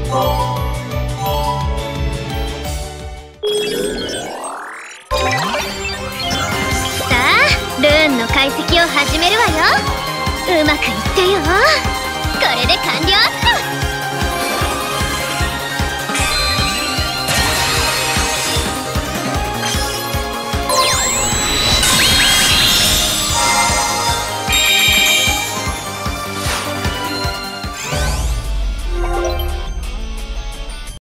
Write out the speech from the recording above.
ルーンの解析を始めるわよ。うまくいってよ。これで完了っと。